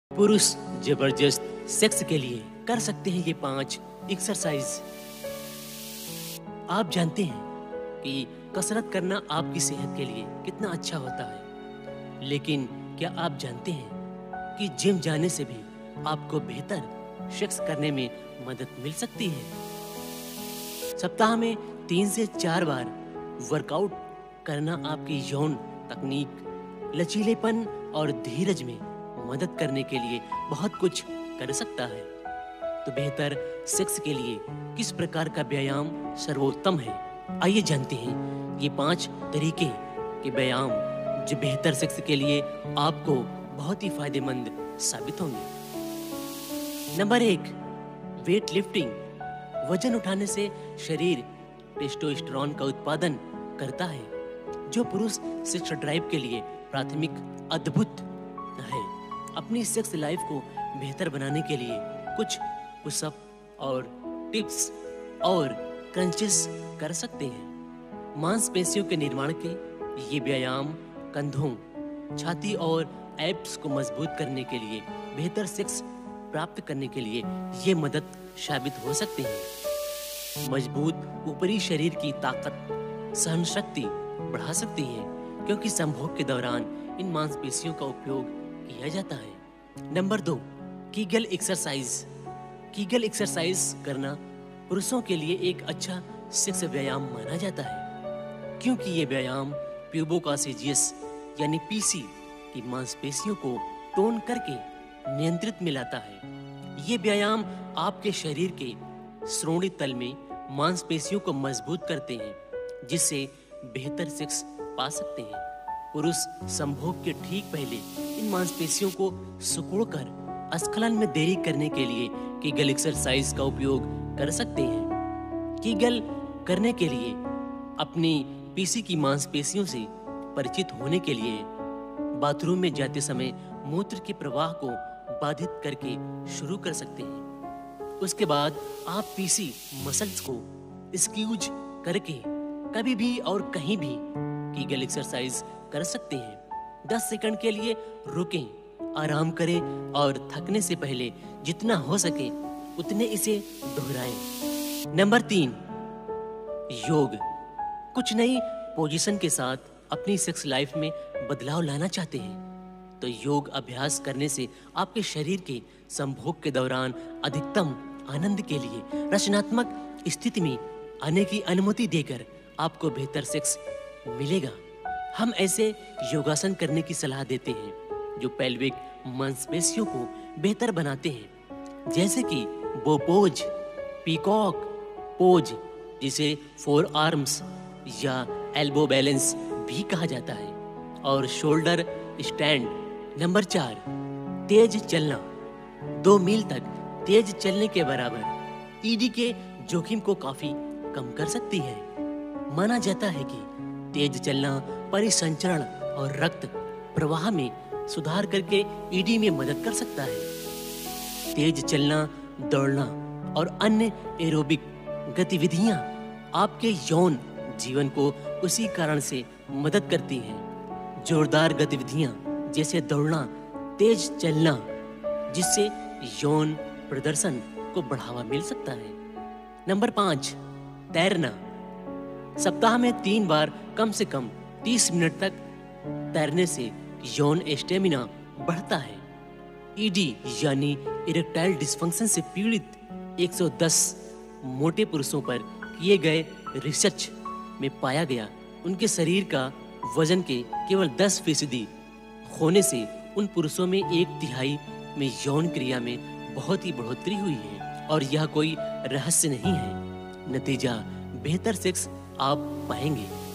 पुरुष जबरदस्त सेक्स के लिए कर सकते हैं ये 5 एक्सरसाइज। आप जानते हैं कि कसरत करना आपकी सेहत के लिए कितना अच्छा होता है, लेकिन क्या आप जानते हैं कि जिम जाने से भी आपको बेहतर सेक्स करने में मदद मिल सकती है। सप्ताह में 3 से 4 बार वर्कआउट करना आपकी यौन तकनीक, लचीलेपन और धीरज में मदद करने के लिए बहुत कुछ कर सकता है। तो बेहतर सेक्स के लिए किस प्रकार का व्यायाम सर्वोत्तम है, आइए जानते हैं ये 5 तरीके के व्यायाम जो बेहतर सेक्स के लिए आपको बहुत ही फायदेमंद साबित होंगे। Number 1, weight lifting. वजन उठाने से शरीर टेस्टोस्टेरोन का उत्पादन करता है, जो पुरुष सेक्स ड्राइव के लिए प्राथमिक अद्भुत है। अपनी सेक्स लाइफ को बेहतर बनाने के लिए कुछ पुशअप और टिप्स और क्रंचेस कर सकते हैं। मांसपेशियों के निर्माण के ये व्यायाम कंधों, छाती और एब्स को मजबूत करने के लिए, बेहतर सेक्स प्राप्त करने के लिए ये मदद साबित हो सकते हैं। मजबूत ऊपरी शरीर की ताकत सहन शक्ति बढ़ा सकती है, क्योंकि संभोग के दौरान इन मांसपेशियों का उपयोग किया जाता है। Number 2, Kegel exercise. Kegel exercise करना पुरुषों के लिए एक अच्छा सेक्स व्यायाम माना जाता है, क्योंकि ये व्यायाम प्यूबोकासेजियस यानी पीसी की मांसपेशियों को टोन करके नियंत्रित में लाता है। ये व्यायाम आपके शरीर के श्रोणि तल में मांसपेशियों को मजबूत करते हैं, जिससे बेहतर सेक्स पा सकते हैं। पुरुष संभोग के ठीक पहले इन मांसपेशियों को सिकुड़कर स्खलन में देरी करने के लिए कीगल एक्सरसाइज का उपयोग कर सकते हैं। कीगल करने के लिए अपनी पीसी की मांसपेशियों से परिचित होने के लिए बाथरूम में जाते समय मूत्र के प्रवाह को बाधित करके शुरू कर सकते हैं। उसके बाद आप पीसी मसल्स को स्क्यूज करके कभी भी और कहीं भी कीगल एक्सरसाइज कर सकते हैं। 10 सेकंड के लिए रुकें, आराम करें और थकने से पहले जितना हो सके उतने इसे दोहराएं। नंबर 3, योग। कुछ नई पोजीशन के साथ अपनी सेक्स लाइफ में बदलाव लाना चाहते हैं तो योग अभ्यास करने से आपके शरीर के संभोग के दौरान अधिकतम आनंद के लिए रचनात्मक स्थिति में आने की अनुमति देकर आपको बेहतर सेक्स मिलेगा। हम ऐसे योगासन करने की सलाह देते हैं जो पेल्विक मांसपेशियों को बेहतर बनाते हैं, जैसे कि बो पोज, पीकॉक पोज, जिसे 4 आर्म्स या एल्बो बैलेंस भी कहा जाता है, और शोल्डर स्टैंड। नंबर 4, तेज चलना। 2 मील तक तेज चलने के बराबर ईडी के जोखिम को काफी कम कर सकती है। माना जाता है कि तेज चलना परिसंचरण और रक्त प्रवाह में सुधार करके ईडी में मदद कर सकता है। तेज चलना, दौड़ना और अन्य एरोबिक गतिविधियां आपके यौन जीवन को उसी कारण से मदद करती हैं। जोरदार गतिविधियां जैसे दौड़ना, तेज चलना, जिससे यौन प्रदर्शन को बढ़ावा मिल सकता है। नंबर 5, तैरना। सप्ताह में 3 बार कम से कम 30 मिनट तक तैरने से यौन स्टेमिना बढ़ता है। ईडी यानी इरेक्टाइल डिस्फंक्शन से पीड़ित 110 मोटे पुरुषों पर किए गए रिसर्च में पाया गया, उनके शरीर का वजन के केवल 10% होने से उन पुरुषों में 1/3 में यौन क्रिया में बहुत ही बढ़ोतरी हुई है, और यह कोई रहस्य नहीं है। नतीजा, बेहतर सेक्स आप पाएंगे।